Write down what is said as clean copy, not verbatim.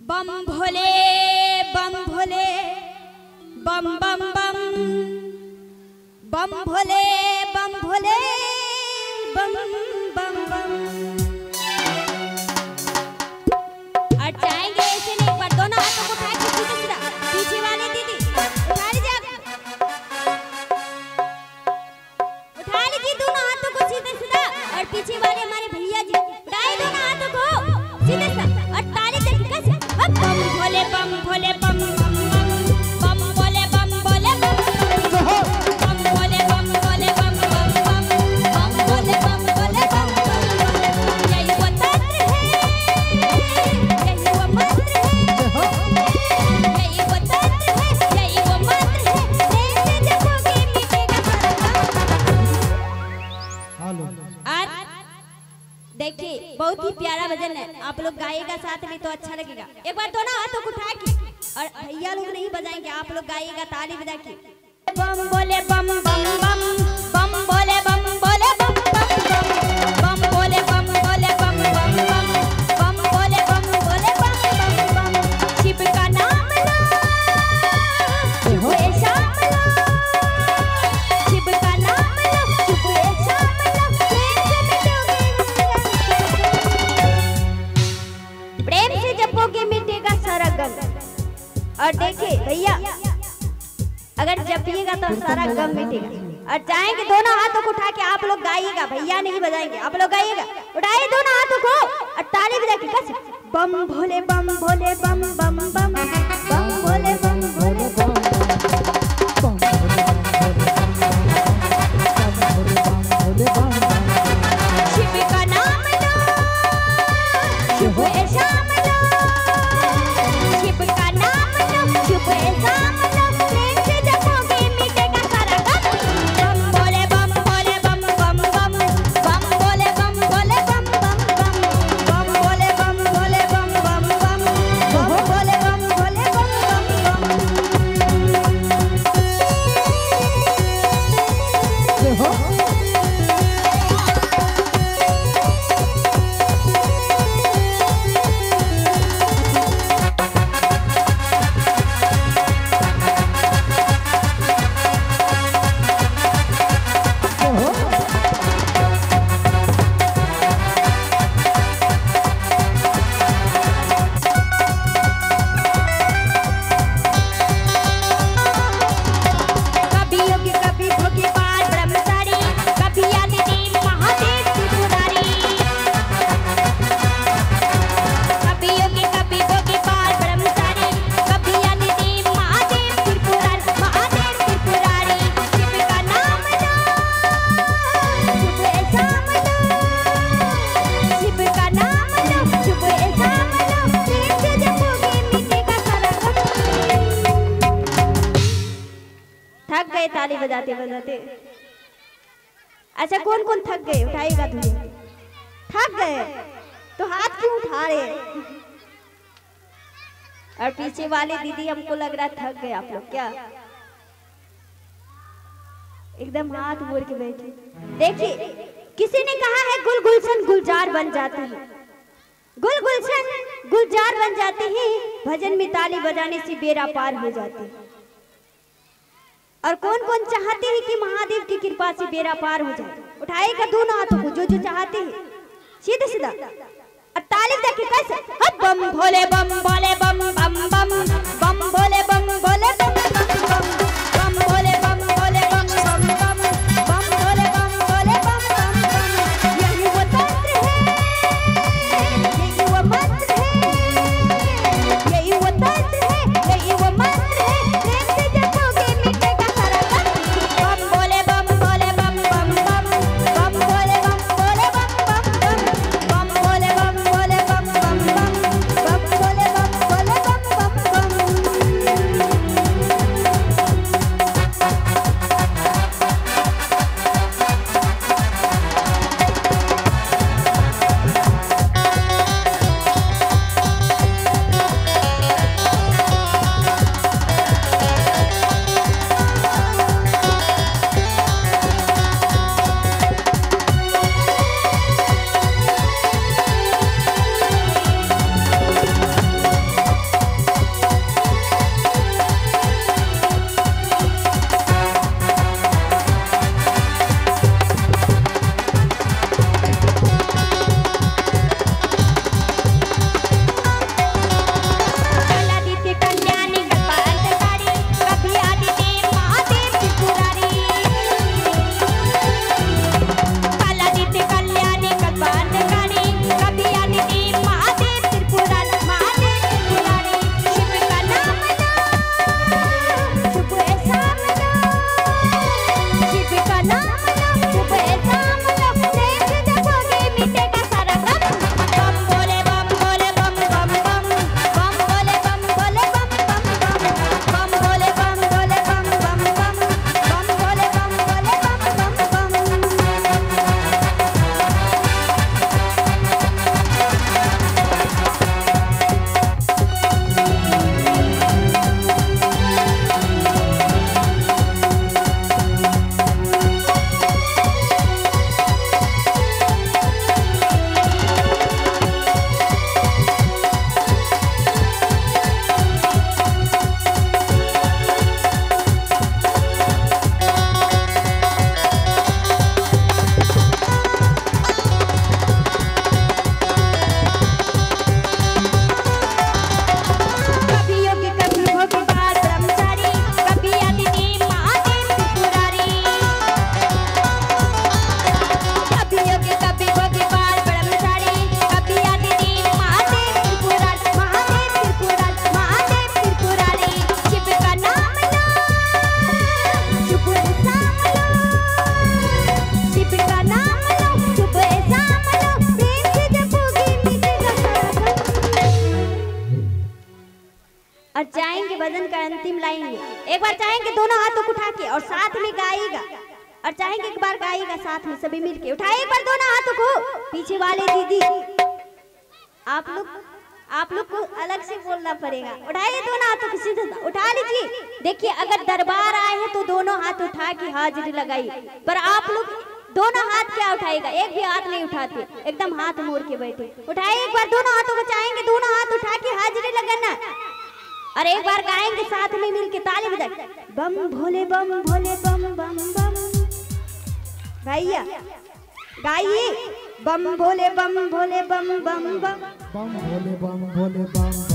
बम भोले बम भोले बम बम बम बम भोले बम भोले बम बम बम। और जाएंगे ऐसे नहीं, पर दोनों हाथों को उठा के सीधा सीधा पीछे वाली दीदी उठा लीजिए, उठा लीजिए दोनों हाथों को सीधा सीधा। और पीछे वाले हमारे भैया जी उठाए दोनों हाथों को सीधे सीधा और ताली देके कैसे बम भोले बम भोले बम बम बम भोले बम भोले बम बम भोले बम भोले बम बम बम भोले बम भोले बम बम। यही वो तंत्र है, यही वो मंत्र है, यही वो तंत्र है, यही वो मंत्र है। ऐसे जगोगे मिटेगा सारा गम। देखिए बहुत ही प्यारा भजन है, आप लोग गाइएगा साथ में तो अच्छा लगेगा। एक बार दोनों हाथों को उठा के, और भैया लोग नहीं बजाएंगे, आप लोग गाइएगा ताली बजा के। बम बोले बम बम बम बम बोले बम बोले बम बम बम बम बोले बम बोले बम बम बम बम बोले बम बोले बम बम बम। शिव का नाम लो, सुबह शाम लो, शिव का नाम लो, सुबह शाम लो, प्रेम से जपोगे मिटेगा सारा गम। और देखिए भैया अगर जपिएगा तो सारा गम मिटेगा। और चाहेंगे दोनों हाथों को उठा के आप लोग गाइएगा, भैया नहीं बजाएंगे, आप लोग गाइएगा। उठाइए दोनों हाथों को और ताली बजा के कैसे बम भोले बम भोले बम बम बम बम भोले बम भोले बम शिव का नाम लो, सुबह शाम लो, शिव का नाम लो, सुबह शाम लो, प्रेम से जपोगे मिटेगा सारा गम। बम भोले बम भोले बम बम बम बम भोले बम भोले बम बम बम बम भोले बम भोले बम बम बम बम भोले बम भोले बम बम बम। ताली बजाते बजाते। अच्छा कौन कौन थक गए, उठाइएगा तुझे। थक गए तो हाथ क्यों उठा रहे? और पीछे वाले दीदी हमको लग रहा है थक गए आप लोग क्या? एकदम हाथ मोड़ के बैठे। देखिए किसी ने कहा है गुल गुलशन गुलजार बन जाते हैं, गुल गुलशन गुलजार बन जाते हैं, भजन में ताली बजाने से बेड़ा पार हो जाते हैं। और कौन कौन चाहते हैं कि महादेव की कृपा से बेड़ा पार हो जाए? उठाएगा दोनों हाथों को जो चाहते हैं सीधे सीधा और ताली देके कैसे बम भोले बम भोले बम बम बम बम भोले बम भोले बम बम बम बम भोले बम भोले बम बम बम बम भोले बम भोले बम बम बम। यही वो तंत्र है, यही वो मंत्र है, यही वो तंत्र है, यही वो मंत्र है। प्रेम से जपोगे मिटेगा सारा गम। बम भोले बम भोले बम बम बम बम भोले बम भोले बम बम बम बम भोले बम भोले बम बम बम बम भोले बम भोले और चाहेंगे भजन का अंतिम लाइन एक बार चाहेंगे दोनों हाथों को उठा के और साथ में गाएगा, और चाहेंगे एक बार गाएगा साथ में सभी मिलके। उठाए एक बार दोनों हाथों को। पीछे वाले दीदी आप लोग को अलग से बोलना पड़ेगा। उठाइए दोनों हाथों को, सीधा उठा लीजिए। देखिए अगर दरबार आए हैं तो दोनों हाथ उठा के हाजिरी लगाइए, पर आप लोग दोनों हाथ क्या उठाएगा, एक भी हाथ नहीं उठाते, एकदम हाथ मोड़ के बैठे। उठाइए एक बार दोनों हाथों को, चाहेंगे दोनों हाथ उठा के हाजिरी लगाना, और एक बार गाएंगे साथ में मिलके ताली बजा। बम भोले बम बम बम। भैया गाइए बम भोले बम बम बम। बम भोले बम